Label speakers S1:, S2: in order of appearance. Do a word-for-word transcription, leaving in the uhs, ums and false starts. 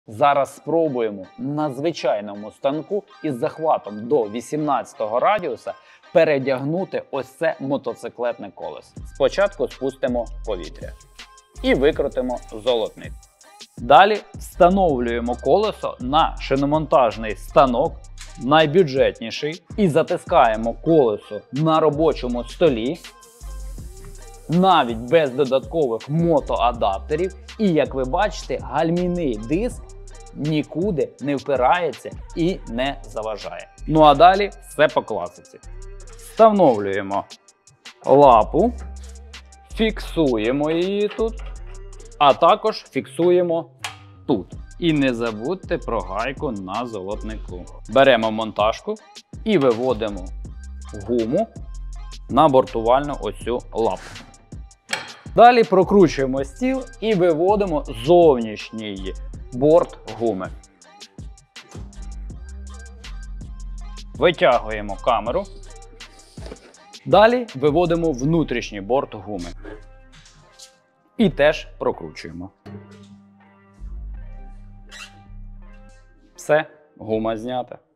S1: Зараз спробуємо на звичайному станку із захватом до вісімнадцятого радіуса передягнути ось це мотоциклетне колесо. Спочатку спустимо повітря і викрутимо золотник. Далі встановлюємо колесо на шиномонтажний станок, найбюджетніший, і затискаємо колесо на робочому столі, навіть без додаткових мотоадаптерів. І, як ви бачите, гальмівний диск нікуди не впирається і не заважає. Ну а далі все по класиці. Встановлюємо лапу, фіксуємо її тут, а також фіксуємо тут. І не забудьте про гайку на золотнику. Беремо монтажку і виводимо гуму на бортувальну ось цю лапу. Далі прокручуємо стіл і виводимо зовнішній борт гуми. Витягуємо камеру. Далі виводимо внутрішній борт гуми. І теж прокручуємо. Все, гума знята.